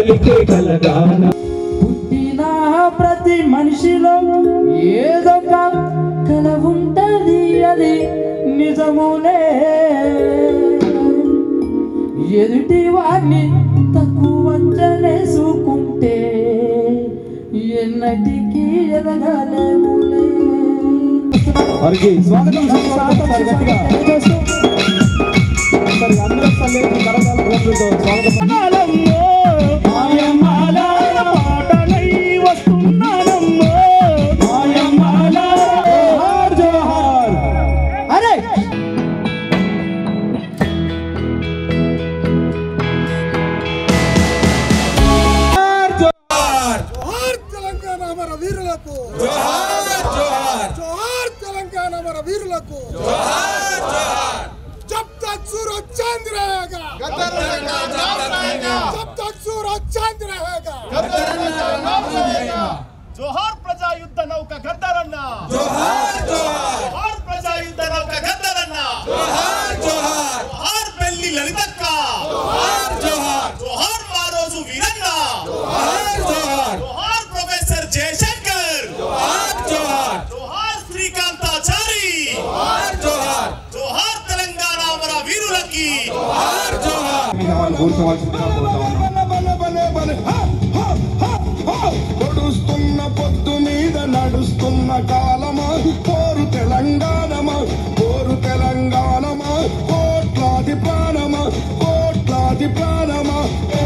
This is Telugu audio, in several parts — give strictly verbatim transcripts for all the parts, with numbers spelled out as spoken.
పలికే కలగాన పుట్టిన ప్రతి మనిషిలో ఏదో ఒక కల ఉంటది, అది నిజములే. ఎదుటి వారిని తక్కువ అంచనేసుకుంటే ఎన్నటికీ ఎదగలేములే. వారికి స్వాగతం స్వాగతం గట్టిగా అందరూ సల్లేరు కరతాళ ధ్వనులతో స్వాగతం. जब तक सूरज चांद रहेगा, जब तक सूरज चांद रहेगा, जोहार प्रजा युद्ध नौका गद्दारन्ना, जोहार जोहार प्रजा युद्ध नौका गद्दारन्ना, जोहार जोहार जोहार पेल्ली ललितक्क, जोहार जोहार जोहार मारोजु वीरन्ना, जोहार जोहार जोहार प्रोफेसर जयशंकर, जोहार जोहार जोहार श्रीकांताचारी, जोहार जोहार जोहार तेलंगाना अमर वीरुलकी, जोहार जोहार పొడుస్తున్న పొద్దు మీద నడుస్తున్న కాలమా పోరు తెలంగాణమా, పోరు తెలంగాణమా, కోట్లాది ప్రాణమా, కోట్లాది ప్రాణమా.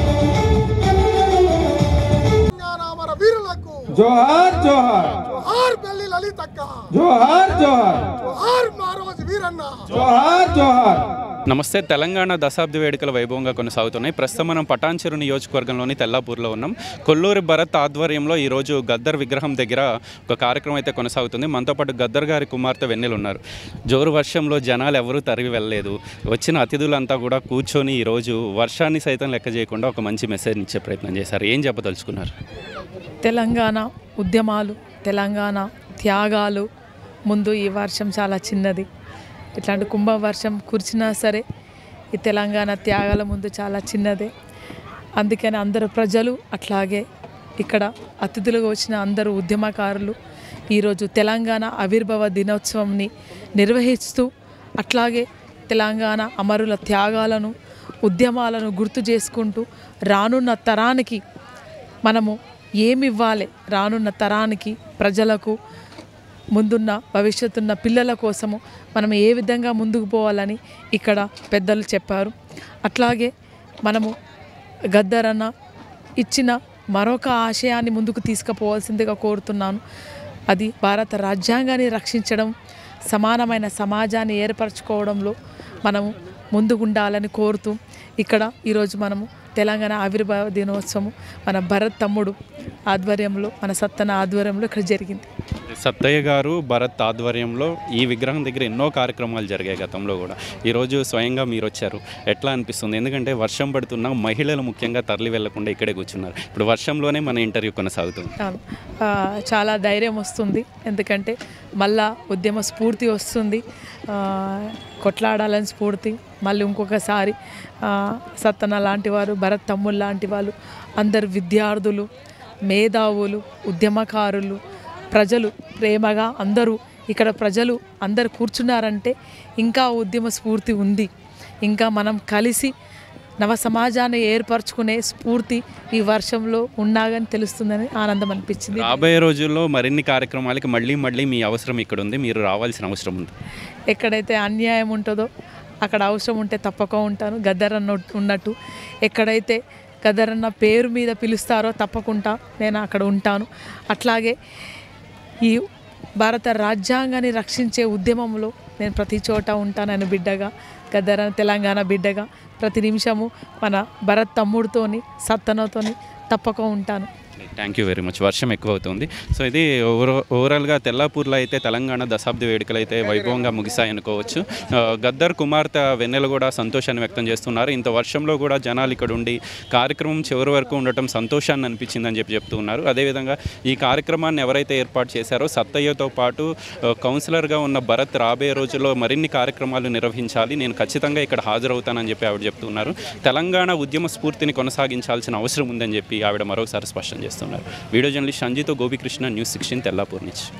తెలంగాణ వీరులకు జోహార్ జోహార్ జోహార్ పెళ్లి లలితక్క, జోహార్ జోహార్ జోహార్ మారోజు వీరన్న, జోహార్ జోహార్. నమస్తే. తెలంగాణ దశాబ్ది వేడుకల వైభవంగా కొనసాగుతున్నాయి. ప్రస్తుతం మనం పటాన్చెరు నియోజకవర్గంలోని తెల్లాపూర్లో ఉన్నాం. కొల్లూరి భరత్ ఆధ్వర్యంలో ఈరోజు గద్దర్ విగ్రహం దగ్గర ఒక కార్యక్రమం అయితే కొనసాగుతుంది. మనతో పాటు గద్దర్ గారి కుమార్తె వెన్నెలు ఉన్నారు. జోరు వర్షంలో జనాలు ఎవరూ తరిగి వెళ్ళలేదు. వచ్చిన అతిథులంతా కూడా కూర్చొని ఈరోజు వర్షాన్ని సైతం లెక్క చేయకుండా ఒక మంచి మెసేజ్ ఇచ్చే ప్రయత్నం చేశారు. ఏం చెప్పదలుచుకున్నారు? తెలంగాణ ఉద్యమాలు, తెలంగాణ త్యాగాలు ముందు ఈ వర్షం చాలా చిన్నది. ఇట్లాంటి కుంభవర్షం కురిచినా సరే ఈ తెలంగాణ త్యాగాల ముందు చాలా చిన్నదే. అందుకని అందరు ప్రజలు అట్లాగే ఇక్కడ అతిథులుగా వచ్చిన అందరూ ఉద్యమకారులు ఈరోజు తెలంగాణ ఆవిర్భావ దినోత్సవంని నిర్వహిస్తూ అట్లాగే తెలంగాణ అమరుల త్యాగాలను ఉద్యమాలను గుర్తు చేసుకుంటూ రానున్న తరానికి మనము ఏమివ్వాలి, రానున్న తరానికి ప్రజలకు ముందున్న భవిష్యత్తున్న పిల్లల కోసము మనం ఏ విధంగా ముందుకు పోవాలని ఇక్కడ పెద్దలు చెప్పారు. అట్లాగే మనము గద్దర్ అన్న ఇచ్చిన మరొక ఆశయాన్ని ముందుకు తీసుకుపోవాల్సిందిగా కోరుతున్నాను. అది భారత రాజ్యాంగాన్ని రక్షించడం, సమానమైన సమాజాన్ని ఏర్పరచుకోవడంలో మనము ముందుకుండాలని కోరుతూ ఇక్కడ ఈరోజు మనము తెలంగాణ ఆవిర్భావ దినోత్సవం మన భరత్ తమ్ముడు ఆధ్వర్యంలో, మన సత్తన ఆధ్వర్యంలో ఇక్కడ జరిగింది. సత్తయ్య గారు భరత్ ఆధ్వర్యంలో ఈ విగ్రహం దగ్గర ఎన్నో కార్యక్రమాలు జరిగాయి గతంలో కూడా. ఈరోజు స్వయంగా మీరు వచ్చారు, ఎట్లా అనిపిస్తుంది? ఎందుకంటే వర్షం పడుతున్నా మహిళలు ముఖ్యంగా తరలి వెళ్లకుండా ఇక్కడే కూర్చున్నారు. ఇప్పుడు వర్షంలోనే మన ఇంటర్వ్యూ కొనసాగుతుంది. చాలా ధైర్యం వస్తుంది, ఎందుకంటే మళ్ళా ఉద్యమ స్ఫూర్తి వస్తుంది, కొట్లాడాలని స్ఫూర్తి. మళ్ళీ ఇంకొకసారి సత్తన లాంటి వారు, భరత్ తమ్ముళ్ళు లాంటి వాళ్ళు, అందరు విద్యార్థులు, మేధావులు, ఉద్యమకారులు, ప్రజలు ప్రేమగా అందరూ ఇక్కడ ప్రజలు అందరు కూర్చున్నారంటే ఇంకా ఉద్యమ స్ఫూర్తి ఉంది. ఇంకా మనం కలిసి నవ సమాజాన్ని ఏర్పరచుకునే స్ఫూర్తి ఈ వర్షంలో ఉన్నాగని తెలుస్తుందని ఆనందం అనిపించింది. రాబోయే రోజుల్లో మరిన్ని కార్యక్రమాలకి మళ్ళీ మళ్ళీ మీ అవసరం ఇక్కడ ఉంది, మీరు రావాల్సిన అవసరం ఉంది. ఎక్కడైతే అన్యాయం ఉంటుందో అక్కడ అవసరం ఉంటే తప్పక ఉంటాను. గద్దర్ అన్న ఉన్నట్టు ఎక్కడైతే గద్దర్ అన్న పేరు మీద పిలుస్తారో తప్పకుండా నేను అక్కడ ఉంటాను. అట్లాగే ఈ భారత రాజ్యాంగాన్ని రక్షించే ఉద్యమంలో నేను ప్రతి చోట ఉంటానని బిడ్డగా, గద్దర్ తెలంగాణ బిడ్డగా ప్రతి నిమిషము మన భరత్ తమ్ముడితోని, సత్తనతోని తప్పక ఉంటాను. Thank you very much. వర్షం ఎక్కువ అవుతుంది. సో ఇది ఓవరా ఓవరాల్గా తెల్లాపూర్లో అయితే తెలంగాణ దశాబ్ది వేడుకలు అయితే వైభవంగా ముగిశాయి అనుకోవచ్చు. ఆ, గద్దర్ కుమార్తె వెన్నెల కూడా సంతోషాన్ని వ్యక్తం చేస్తున్నారు. ఇంత వర్షంలో కూడా జనాలు ఇక్కడ ఉండి కార్యక్రమం చివరి వరకు ఉండటం సంతోషాన్ని అనిపించిందని చెప్పి చెప్తూ ఉన్నారు. అదేవిధంగా ఈ కార్యక్రమాన్ని ఎవరైతే ఏర్పాటు చేశారో సత్తయ్యతో పాటు ఆ, కౌన్సిలర్గా ఉన్న భరత్ రాబోయే రోజుల్లో మరిన్ని కార్యక్రమాలు నిర్వహించాలి, నేను ఖచ్చితంగా ఇక్కడ హాజరవుతానని చెప్పి ఆవిడ చెప్తున్నారు. తెలంగాణ ఉద్యమ స్ఫూర్తిని కొనసాగించాల్సిన అవసరం ఉందని చెప్పి ఆవిడ మరోసారి స్పష్టం చేస్తున్నారు. వీడియో జర్నలిస్ట్ సంజీతో గోపికృష్ణ, న్యూస్ సిక్స్టీన్ తెల్లాపూర్ నుంచి.